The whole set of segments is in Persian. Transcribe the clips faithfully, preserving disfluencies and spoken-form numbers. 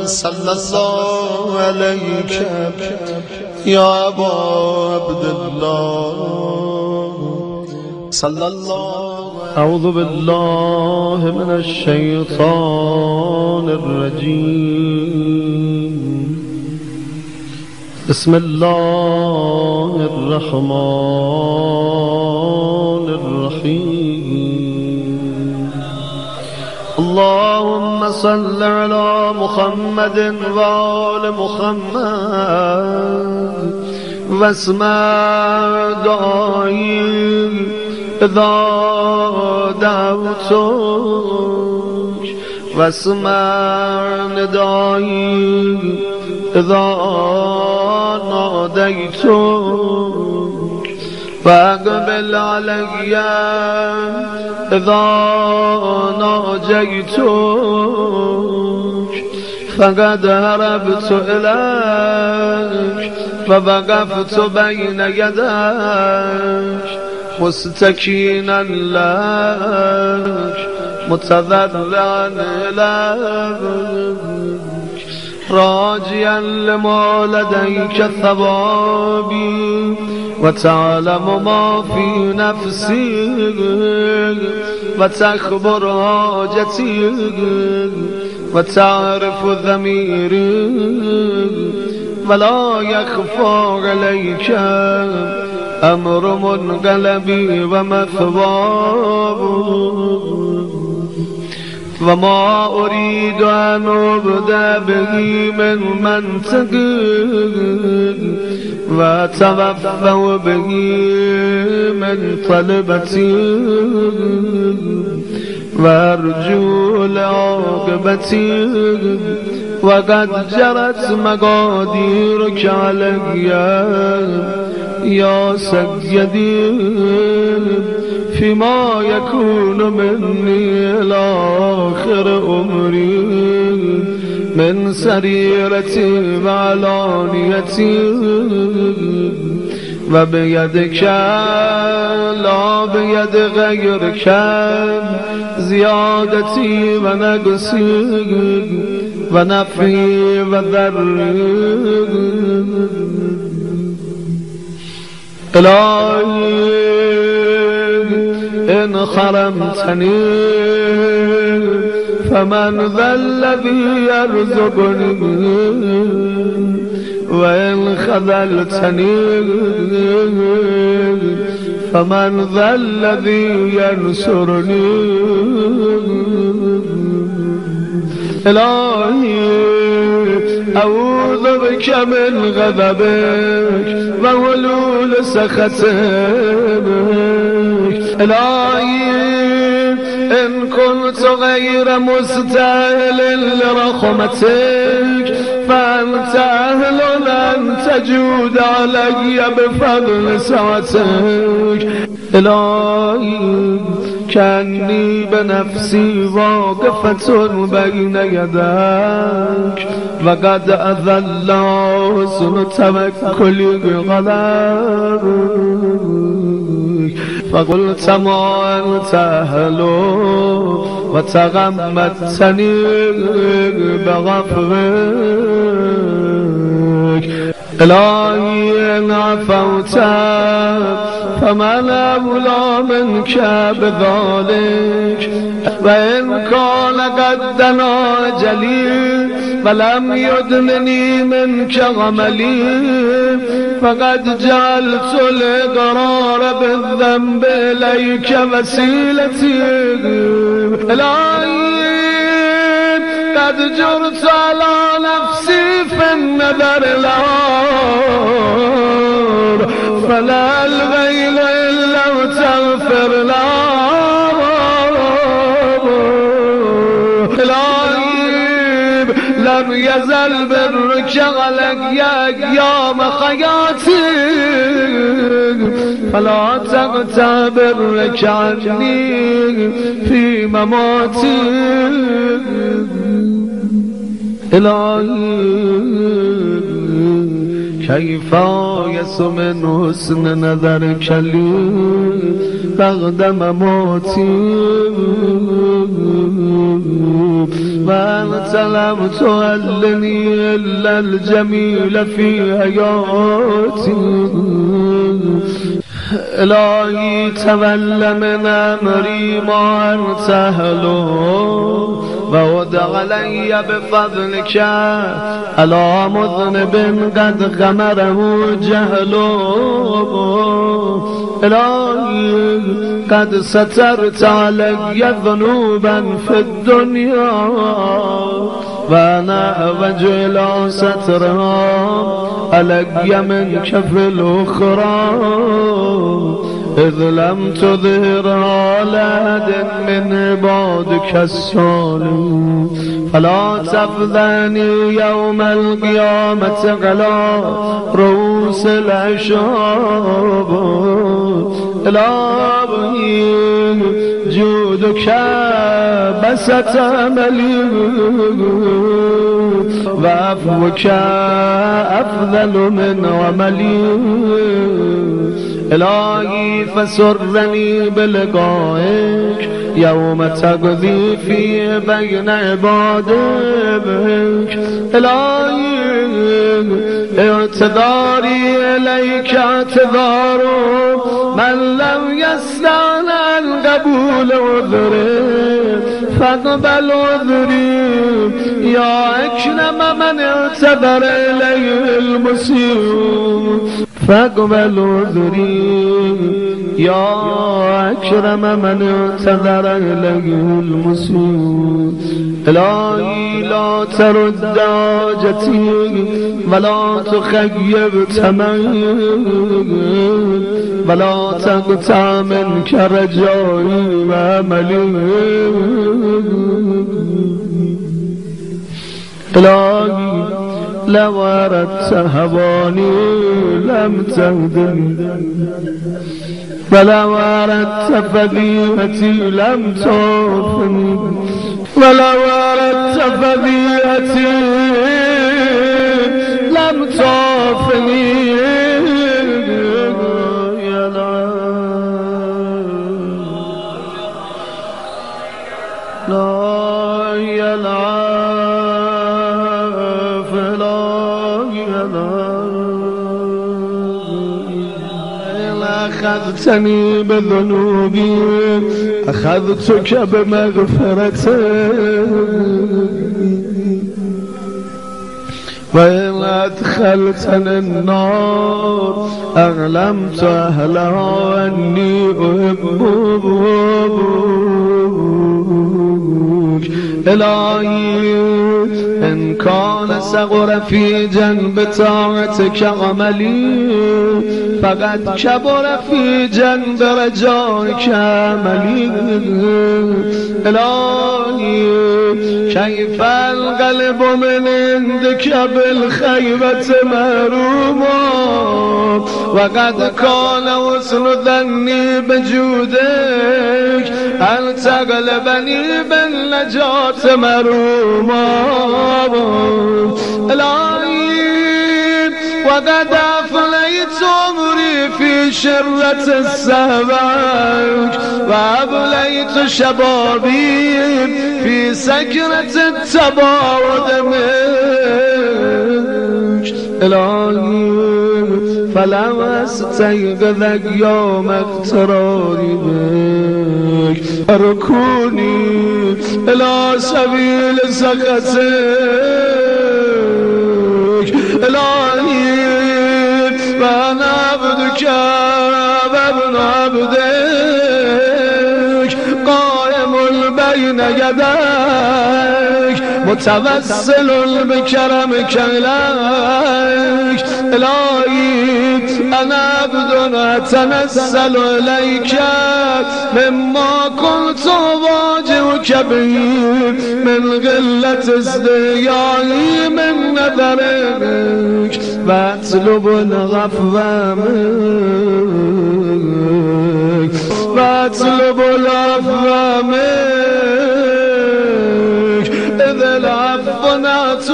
صلى الله عليك يا أبا عبد الله صلى الله. أعوذ بالله من الشيطان الرجيم. بسم الله الرحمن الرحيم. اللهم صل على محمد وآل محمد واسمع دعائي إذا دعوتك واسمع ندائي إذا ناديتك فاقبل علي إذا ناجيتك فقد هربت إليك فوقفت بين يديك مستكينا لك متضرعا إليك راجيا لما لديك ثوابي وتعلم ما في نفسي وتخبر حاجتي وتعرف ضميري ولا يخفى عليك أمر منقلبي ومثواب وما أريد أن أبدأ به من منطق وأتوفى به من طلبتي وأرجو لعاقبتي وقد جرت مقاديرك علي يا سيدي فيما يكون مني إلى آخر عمري من سريرتي وعلانيتي وبيدك لا بيد غيرك زيادتي ونقصي ونفعي وضري إلهي إن حرمتني فمن ذا الذي يرزقني وإن خذلتني فمن ذا الذي ينصرني إلهي أعوذ بك من غضبك وولول سخطك إلهي إن كنت غير مستاهل لرحمتك فأنت أهل أن تجود علي بفضل سعتك إلهي كأني بنفسي واقفة بين يديك وقد أذل حسن توكلي بغضبك فقلت ما أنت أهله وتغمدتني بغفرك إلهي إن عفوت فمن أولى منك بذلك وإن كان قد دنا أجلي ولم يدنني منك عملي فقد جعلت الإقرار بالذنب إليك وسيلتي إلهي قد جرت على نفسي في النذر العار فلا الغيل إلا وتغفر لها إلهي لم يزل برك عليك يا أيام حياتي فلا تقطع برك عني في مماتي إلهي كيف يس من حسن نظرك لي بعد مماتي وأنت لم تولني إلا الجميل في حياتي إلهي تول من أمري ما أنت أهله وود علي بفضلك على مذنب قد غمره جهله إلهي قد سترت علي ذنوبا في الدنيا وأنا أحوج إلى سترها علي منك في الأخرى إذ لم تظهرها لأحد من عبادك الصالحين فلا تفضحني يوم القيامة على رؤوس الأشهاب إلهي جودك بسط أملي وعفوك أفضل من عملي إلهي فسرني بلقائك يوم تقضي فيه بين عبادك إلهي اعتذاري إليك اعتذار من لم يستطع القبول عذري فاقبل عذري يا أكرم من اعتذر إليه المسيء فاقبل عذري يا أكرم من اعتذر إليه المسيء إلهي لا ترد حاجتي ولا تخيب تمني ولا تقطع منك رجائي وأملي إلهي لو أردت هواني لم تهدني ولو أردت فضيحتي لم تعرفني ولو أردت فضيحتي لم تعرفني يا لا يا لا أخذتني بذنوبي أخذتك بمغفرتك وإن أدخلتني النار أعلمت أهلها أني أحبك إلهي إن كان صغر في جنب طاعتك عملي فقد كبر في جنب رجائك عملي إلهي كيف القلب من عندك بالخيبة مهروما وقد كان حسن ظني بجودك أن تغلبني بالنجاة مهروما إلهي وقد أفليت عمري في شرة السماك وأبليت شبابي في سكرة التباعد منك إلهي فلم أستيقظك يوم اقتراري بك أركوني إلى سبيل سخطك إلهي وأنا عبدك وابن عبدك قائم بين يديك متوسل بكرمك إليك إلهي أنا عبد أتنزل إليك مما كنت أواجهك به من غلة ازديائي من نذرك وأطلب العفو منك وأطلب العفو منك إذ العفو نعت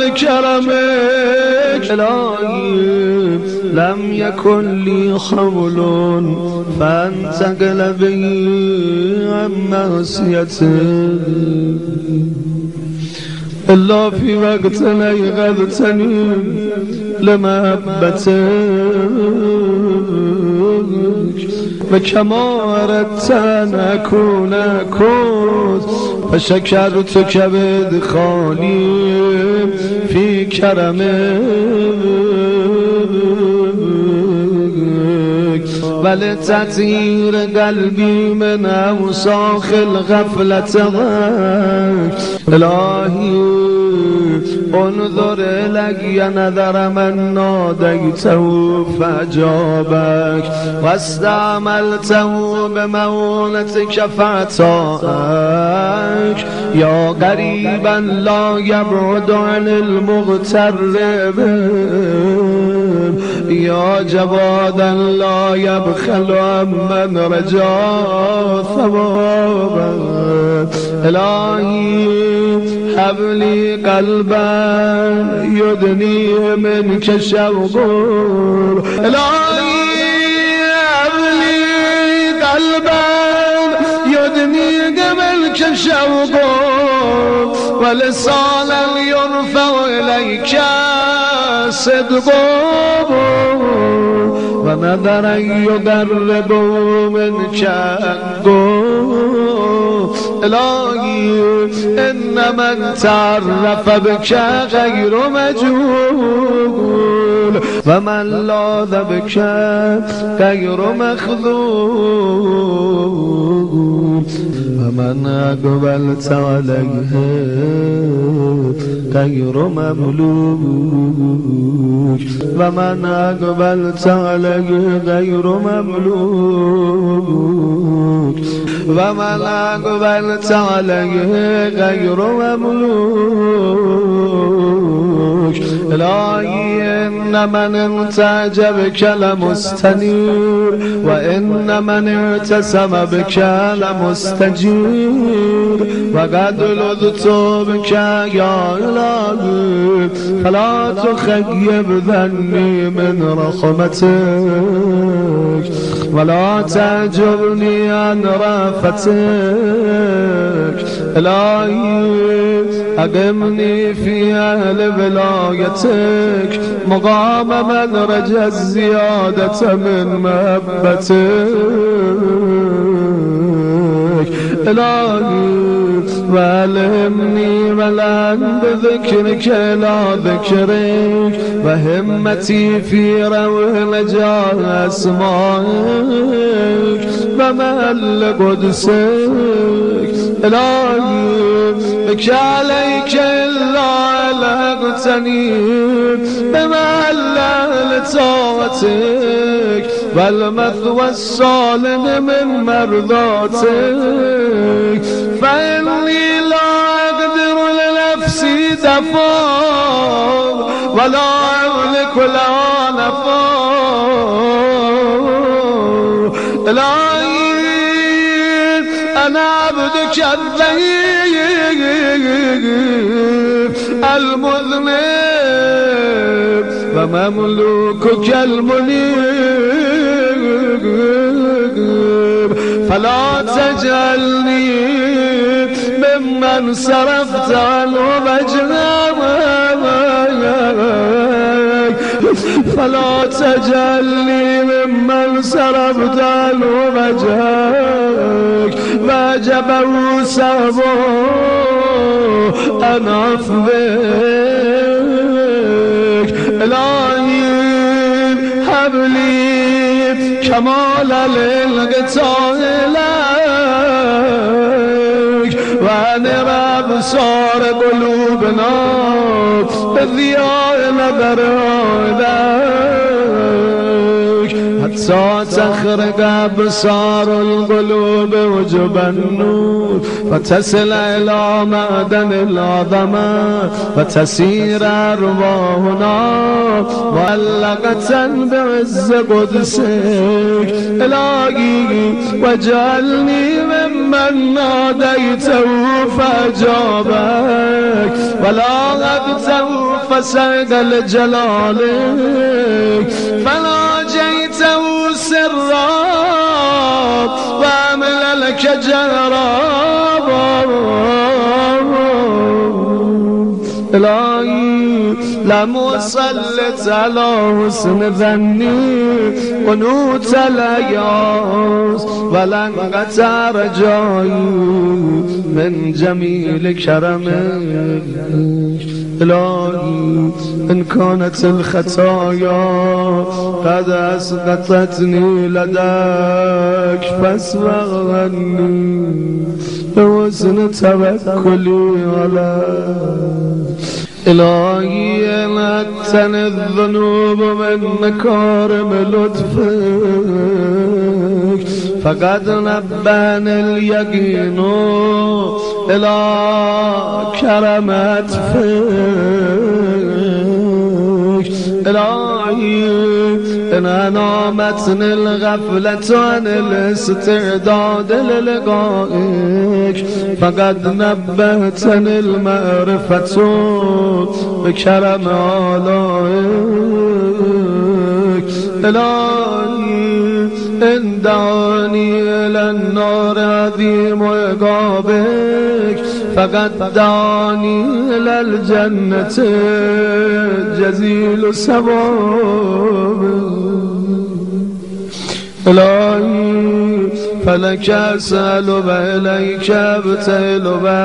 لكرمك إلهي لم يكن لي حول فانتقل بي عن معصيتك إلا في وقت أيقظتني لمحبتك وكما أردت أن أكون كنت فشكرتك بإدخالي في كرمك ولتطهير قلبي من أوساخ الغفلة إلهي انظر إلي نظر من ناديته فأجابك واستعملته بمونتك فأعطاك يا قريبا لا يبعد عن المغترب يا جوادا لا يبخل عمن رجا ثوابا إلهي هب لي قلبا يدني منك شوق إلهي هب لي قلبا يدني منك شوق ولسانا يرفع إليك صدق ونظرا يقرب منك إلهي إن من تعرف بك غير مجهول ومن لاذ بك غير مخذول ومن أقبلت عليه غير مملوك ومن أقبلت عليه غير مملوك ومن أقبلت عليه غير مملوك إلهي إن من انتاج بك لمستنير وإن من اعتصم بك لمستجير وقد لذت بك يا إلهي فلا تخيب ذني من رحمتك ولا تعجبني عن رافتك إلهي أقمني في أهل ولايتك مقام من رجى الزيادة من محبتك إلهي وألهمني ولن بذكرك لا ذكرك وهمتي في روح جاه أسمائك ومهل قدسك إلهي بك عليك إلا علقتني بمهل طاعتك والمثوى الصالح من مرضاتك فإني لا أقدر لنفسي دفاع ولا أملك لها نفاع إلهي أنا عبدك الضعيف المذنب ومملوكك المنيب فلا تجعلني ممن صرفت عنه وجهك فلا تجعلني ممن صرفت عنه وجهك وجبه سبه أن عفوك إلهي هب لي كمال للقطاع إليك وأنر أبصار قلوبنا بضياء نظر إليك حتى تخرج أبصار القلوب وجب النور وتصل إلى معدن العظمة وتسير أرواحنا معلقة بعز قدسك إلهي واجعلني ممن ناديته فأجابك ولا غبته فسعد لجلالك فناجيته سرا وعمل لك جهرا إلهي لم أسلط على حسن ظني قنوت الأياس ولن قطع رجائي من جميل كرمك إلهي إن كانت الخطايا قد أسقطتني لديك فاسبغ عني بحسن توكلي عليك إلهي نتن الذنوب من مكارم لطفك فقد نبأني اليقين إلى كرم أطفك إلهي إن نامتني الغفلة عن الاستعداد للقائك فقد نبهتني المعرفة بكرم آلائك إلهي إن دعاني إلى النار عظيم عقابك فقد دعاني إلى الجنة جزيل ثوابك إلهي فلك أسأل وإليك أبتهل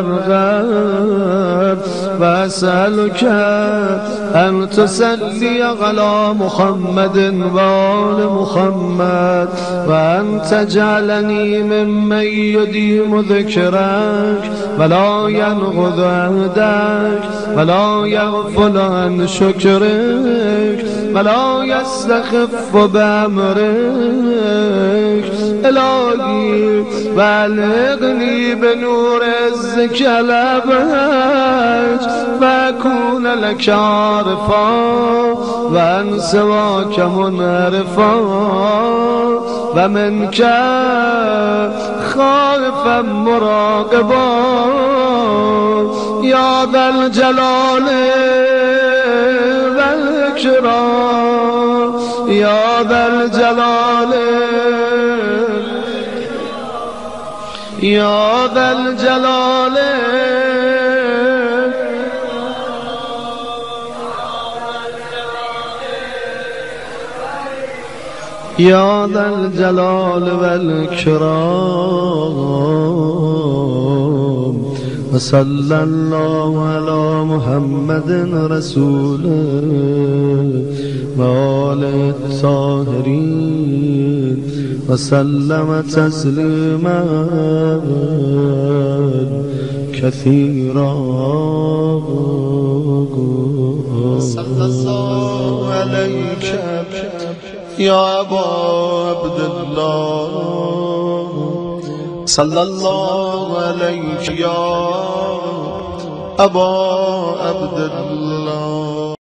وأرغب وأسألك أن تصلي على محمد وآل محمد وأن تجعلني ممن يديم ذكرك ولا ينقض عهدك ولا يغفل عن شكرك ولا يستخف بأمرك إلهي بلغني بنور عزك الأبهج وأكون لك عارفا وأن سواك منعرفا ومنك خائفا مراقبا يا ذا الجلال والإكرام يا ذا الجلال يا ذا الجلال يا ذا الجلال والإكرام وصلى الله على محمد رسوله وآله الطاهرين وسلم تسليما كثيرا صلى الله عليك يا أبا عبد الله صلى الله عليك يا أبا عبد الله.